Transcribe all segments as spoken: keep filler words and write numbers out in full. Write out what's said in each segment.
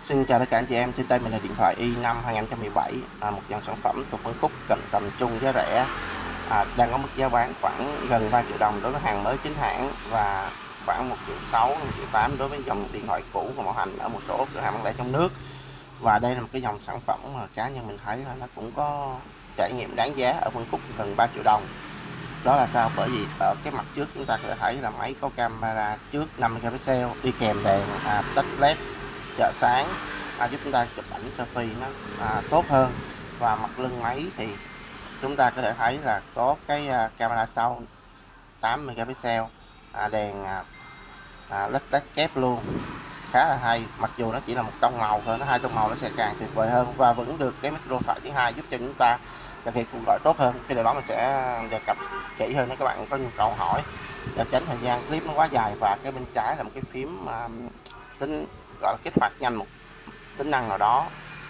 Xin chào tất cả anh chị em, trên tay mình là điện thoại i năm hai không một bảy, à, một dòng sản phẩm thuộc phân khúc cận tầm trung giá rẻ, à, đang có mức giá bán khoảng gần ba triệu đồng đối với hàng mới chính hãng và khoảng một triệu sáu, một triệu tám đối với dòng điện thoại cũ và bảo hành ở một số cửa hàng bán lẻ trong nước. Và đây là một cái dòng sản phẩm mà cá nhân mình thấy là nó cũng có trải nghiệm đáng giá ở phân khúc gần ba triệu đồng. Đó là sao? Bởi vì ở cái mặt trước chúng ta có thể thấy là máy có camera trước năm megapixel đi kèm đèn à, touch led trợ sáng, à, giúp chúng ta chụp ảnh selfie nó à, tốt hơn. Và mặt lưng máy thì chúng ta có thể thấy là có cái à, camera sau tám megapixel, à, đèn à, à, led led kép luôn, khá là hay. Mặc dù nó chỉ là một tông màu thôi, nó hai tông màu nó sẽ càng tuyệt vời hơn, và vẫn được cái micro thoại thứ hai giúp cho chúng ta thực hiện cuộc gọi tốt hơn. Cái điều đó mình sẽ đề cập kỹ hơn nếu các bạn có nhu cầu hỏi, để tránh thời gian clip nó quá dài. Và cái bên trái là một cái phím à, tính gọi là kích hoạt nhanh một tính năng nào đó,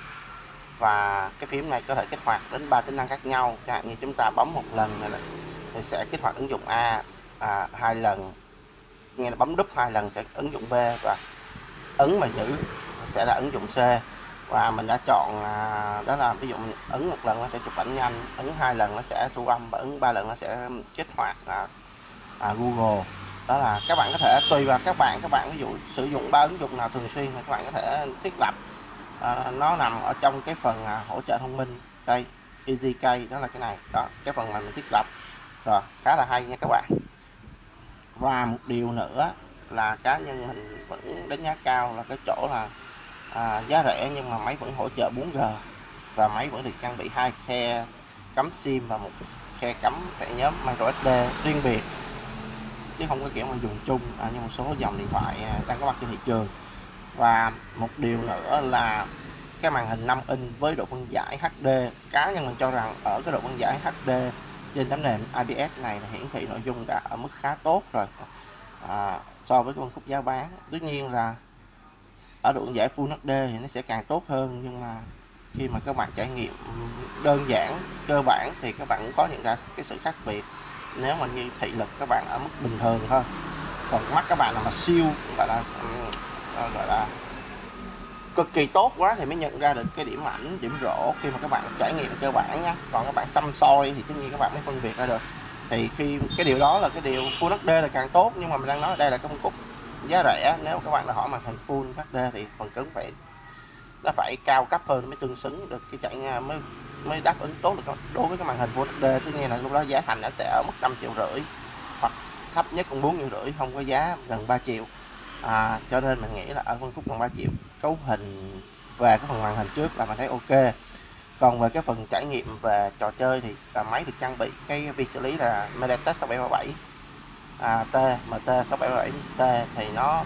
và cái phím này có thể kích hoạt đến ba tính năng khác nhau. Chẳng hạn như chúng ta bấm một lần này thì sẽ kích hoạt ứng dụng A, à, hai lần nghe là bấm đúp hai lần sẽ ứng dụng B, và ấn mà giữ sẽ là ứng dụng C. Và mình đã chọn à, đó là ví dụ mình ấn một lần nó sẽ chụp ảnh nhanh, ấn hai lần nó sẽ thu âm, và ấn ba lần nó sẽ kích hoạt à, à, Google. Đó là các bạn có thể tùy vào các bạn các bạn ví dụ sử dụng ba ứng dụng nào thường xuyên thì các bạn có thể thiết lập. À, nó nằm ở trong cái phần à, hỗ trợ thông minh đây, Easy Key, đó là cái này đó, cái phần mà mình thiết lập rồi, khá là hay nha các bạn. Và một điều nữa là cá nhân mình vẫn đánh giá cao là cái chỗ là à, giá rẻ nhưng mà máy vẫn hỗ trợ bốn G, và máy vẫn được trang bị hai khe cắm sim và một khe cắm thẻ nhóm micro ét đê riêng biệt, chứ không có kiểu mà dùng chung à, như một số dòng điện thoại đang có mặt trên thị trường. Và một điều nữa là cái màn hình năm inch với độ phân giải hát đê, cá nhân mình cho rằng ở cái độ phân giải hát đê trên tấm nền i pê ét này là hiển thị nội dung đã ở mức khá tốt rồi à, so với phân khúc giá bán. Tất nhiên là ở độ phân giải Full hát đê thì nó sẽ càng tốt hơn, nhưng mà khi mà các bạn trải nghiệm đơn giản cơ bản thì các bạn cũng có nhận ra cái sự khác biệt nếu mà như thị lực các bạn ở mức bình thường thôi. Còn mắt các bạn là mà siêu gọi là gọi là cực kỳ tốt quá thì mới nhận ra được cái điểm mạnh điểm rỗ khi mà các bạn trải nghiệm cơ bản nhé. Còn các bạn xăm soi thì tất nhiên các bạn mới phân biệt ra được. Thì khi cái điều đó là cái điều Full hát đê là càng tốt, nhưng mà mình đang nói ở đây là cái phân khúc giá rẻ. Nếu các bạn đã hỏi màn hình Full hát đê thì phần cứng phải nó phải cao cấp hơn mới tương xứng được cái chạy mới mới đáp ứng tốt được đối với cái màn hình Full hát đê. Tất nhiên là lúc đó giá thành nó sẽ ở mức năm triệu rưỡi, hoặc thấp nhất cũng bốn triệu rưỡi, không có giá gần ba triệu. À, cho nên mình nghĩ là ở phân khúc gần ba triệu, cấu hình về cái phần màn hình trước là mình thấy ok. Còn về cái phần trải nghiệm về trò chơi thì là máy được trang bị cái vi xử lý là MediaTek sáu bảy ba bảy à, T em tê sáu bảy ba bảy T, thì nó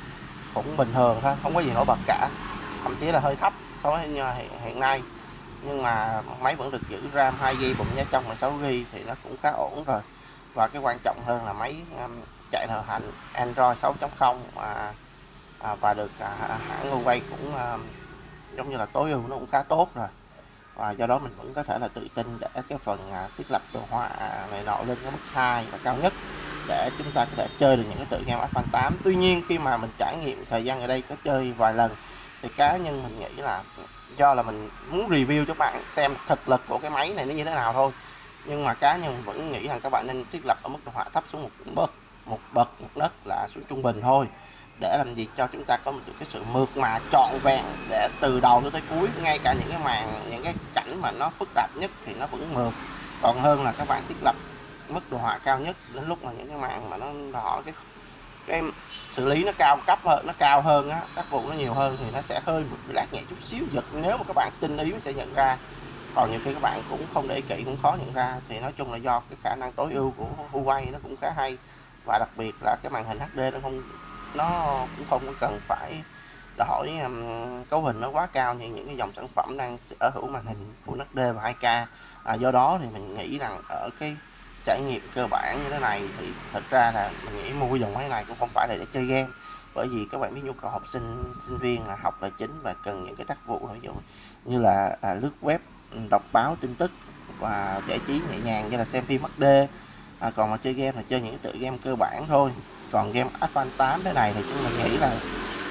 cũng bình thường thôi, không có gì nổi bật cả, thậm chí là hơi thấp so với hiện, hiện nay. Nhưng mà máy vẫn được giữ RAM hai gi ga bai, bụng giá trong là sáu gi ga bai thì nó cũng khá ổn rồi. Và cái quan trọng hơn là máy um, chạy điều hành Android sáu chấm không à, à, và được à, hãng Huawei cũng à, giống như là tối ưu, nó cũng khá tốt rồi. Và do đó mình vẫn có thể là tự tin để cái phần à, thiết lập đồ họa này nọ lên cái mức hai và cao nhất để chúng ta có thể chơi được những cái tựa game Advance tám. Tuy nhiên khi mà mình trải nghiệm thời gian ở đây có chơi vài lần thì cá nhân mình nghĩ là do là mình muốn review cho các bạn xem thực lực của cái máy này nó như thế nào thôi, nhưng mà cá nhân vẫn nghĩ rằng các bạn nên thiết lập ở mức đồ họa thấp xuống một bậc một bậc một nấc là xuống trung bình thôi, để làm gì cho chúng ta có được cái sự mượt mà trọn vẹn, để từ đầu tới cuối ngay cả những cái màn những cái cảnh mà nó phức tạp nhất thì nó vẫn mượt, còn hơn là các bạn thiết lập mức đồ họa cao nhất đến lúc mà những cái màn mà nó đòi hỏi cái cái xử lý nó cao cấp hơn, nó cao hơn á, tác vụ nó nhiều hơn thì nó sẽ hơi bị lát nhẹ chút xíu giật. Nếu mà các bạn tinh ý sẽ nhận ra, còn nhiều khi các bạn cũng không để ý kỹ cũng khó nhận ra. Thì nói chung là do cái khả năng tối ưu của Huawei nó cũng khá hay, và đặc biệt là cái màn hình hát đê nó không nó cũng không cần phải đòi hỏi um, cấu hình nó quá cao như những cái dòng sản phẩm đang sở hữu màn hình Full hát đê và hai K. À, do đó thì mình nghĩ rằng ở cái trải nghiệm cơ bản như thế này thì thật ra là mình nghĩ mua dòng máy này cũng không phải là để chơi game, bởi vì các bạn biết nhu cầu học sinh sinh viên là học là chính và cần những cái tác vụ ví dụ như là à, lướt web, đọc báo tin tức và giải trí nhẹ nhàng như là xem phim hát đê. À, còn mà chơi game là chơi những tựa game cơ bản thôi. Còn game Advance tám thế này thì chúng mình nghĩ là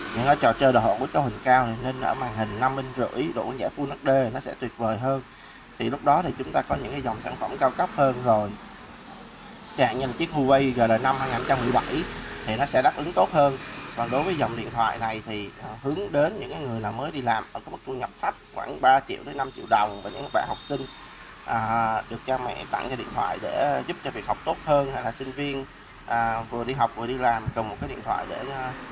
những cái trò chơi đồ họa với cấu hình cao này, nên ở màn hình năm inch rưỡi độ giải Full hát đê nó sẽ tuyệt vời hơn. Thì lúc đó thì chúng ta có những cái dòng sản phẩm cao cấp hơn rồi, chẳng như là chiếc Huawei G L năm hai không một bảy thì nó sẽ đáp ứng tốt hơn. Còn đối với dòng điện thoại này thì hướng đến những cái người là mới đi làm ở cái mức thu nhập thấp, khoảng ba triệu đến năm triệu đồng, và những bạn học sinh à, được cha mẹ tặng cho điện thoại để giúp cho việc học tốt hơn, hay là sinh viên à, vừa đi học vừa đi làm cần một cái điện thoại để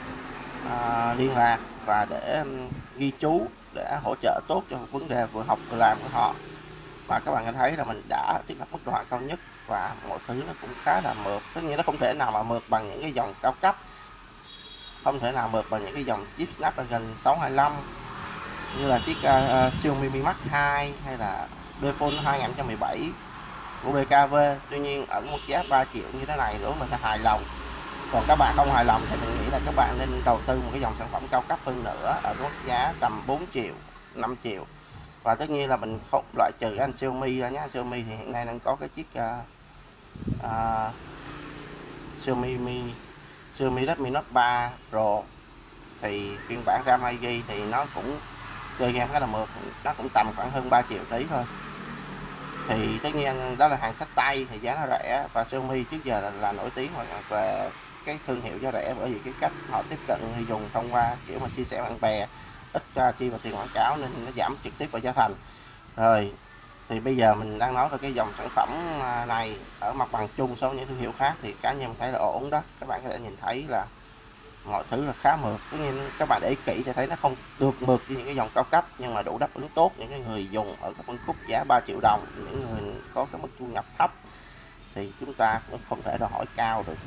à, liên lạc và để um, ghi chú, để hỗ trợ tốt cho vấn đề vừa học vừa làm của họ. Và các bạn có thấy là mình đã thiết lập mức độ cao nhất và mọi thứ nó cũng khá là mượt. Tất nhiên nó không thể nào mà mượt bằng những cái dòng cao cấp, không thể nào mượt bằng những cái dòng chip Snapdragon sáu hai lăm như là chiếc uh, Xiaomi Mi Max hai hay là Bphone hai không một bảy của bê ca vê. Tuy nhiên ở mức giá ba triệu như thế này đối với mình là hài lòng. Còn các bạn không hài lòng thì mình nghĩ là các bạn nên đầu tư một cái dòng sản phẩm cao cấp hơn nữa ở mức giá tầm bốn triệu, năm triệu. Và tất nhiên là mình không loại trừ anh Xiaomi ra nhé. Xiaomi thì hiện nay đang có cái chiếc uh, uh, Xiaomi Mi Xiaomi Redmi Note ba Pro, thì phiên bản RAM hai gi ga bai thì nó cũng chơi game khá là mượt, nó cũng tầm khoảng hơn ba triệu tí thôi. Thì tất nhiên đó là hàng xách tay thì giá nó rẻ, và Xiaomi trước giờ là, là nổi tiếng về cái thương hiệu giá rẻ, bởi vì cái cách họ tiếp cận người dùng thông qua kiểu mà chia sẻ bạn bè, ít uh, chi vào tiền quảng cáo nên nó giảm trực tiếp vào giá thành. Rồi thì bây giờ mình đang nói về cái dòng sản phẩm này ở mặt bằng chung so với những thương hiệu khác thì cá nhân thấy là ổn đó. Các bạn có thể nhìn thấy là mọi thứ là khá mượt. Tất nhiên các bạn để ý kỹ sẽ thấy nó không được mượt như những cái dòng cao cấp, nhưng mà đủ đáp ứng tốt những cái người dùng ở các phân khúc giá ba triệu đồng, những người có cái mức thu nhập thấp thì chúng ta cũng không thể đòi hỏi cao được.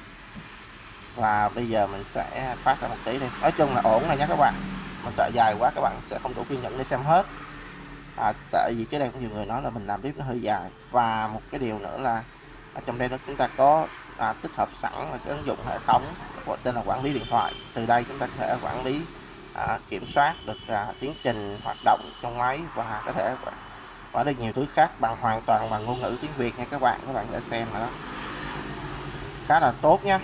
Và bây giờ mình sẽ phát ra một tí đi. Nói chung là ổn này nhé các bạn, mà sợ dài quá các bạn sẽ không đủ kiên nhẫn để xem hết. À, tại vì trước đây cũng nhiều người nói là mình làm clip nó hơi dài. Và một cái điều nữa là ở trong đây đó chúng ta có à, tích hợp sẵn là cái ứng dụng hệ thống tên là quản lý điện thoại. Từ đây chúng ta có thể quản lý à, kiểm soát được à, tiến trình hoạt động trong máy, và có thể quản lý nhiều thứ khác bằng hoàn toàn bằng ngôn ngữ tiếng Việt nha các bạn. Các bạn để xem là đó khá là tốt nhé.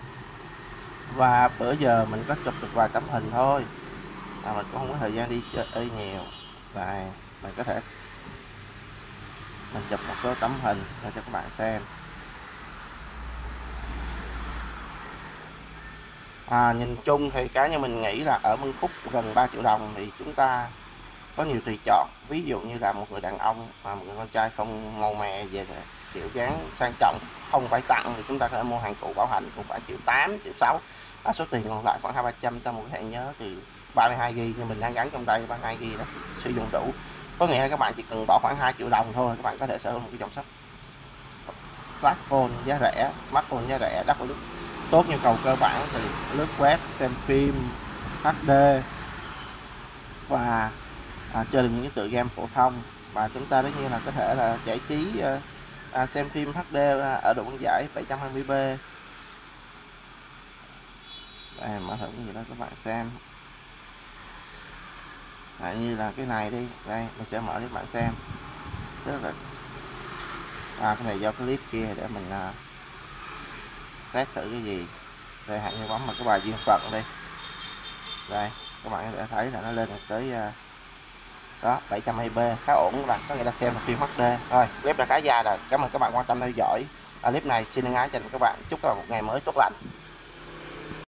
Và bữa giờ mình có chụp được vài tấm hình thôi, à, mình cũng không có thời gian đi chơi nhiều. Và mình có thể mình chụp một số tấm hình để cho các bạn xem. À, nhìn chung thì cá nhân mình nghĩ là ở phân khúc gần ba triệu đồng thì chúng ta có nhiều tùy chọn. Ví dụ như là một người đàn ông mà một người con trai không ngầu mè về kiểu dáng sang trọng, không phải tặng, thì chúng ta có thể mua hàng cũ bảo hành cũng phải triệu tám, triệu sáu. À, số tiền còn lại khoảng hai ba trăm ta một cái thẻ nhớ từ ba mươi hai gi ga bai như mình đang gắn trong tay, ba mươi hai gi ga bai đó sử dụng đủ. Có nghĩa là các bạn chỉ cần bỏ khoảng hai triệu đồng thôi, các bạn có thể sở hữu một cái dòng smartphone giá rẻ, smartphone giá rẻ đáp ứng tốt nhu cầu cơ bản từ lướt web, xem phim hát đê và à, chơi được những cái tựa game phổ thông. Và chúng ta tất nhiên là có thể là giải trí à, xem phim hát đê ở độ phân giải bảy trăm hai mươi p. Đây, mở thử cái gì đó các bạn xem. À, như là cái này đi, đây mình sẽ mở cho các bạn xem. Tức là à, cái này do clip kia để mình à, test thử cái gì. Đây, hãy như bấm vào cái bài duyên phận đi. Đây các bạn có thể thấy là nó lên được tới uh, đó bảy trăm hai mươi p, khá ổn các bạn, có nghĩa là xem một phim hát đê. Rồi clip là khá dài rồi, cảm ơn các bạn quan tâm theo dõi. À, clip này xin thân ái chào các bạn, chúc các bạn một ngày mới tốt lành.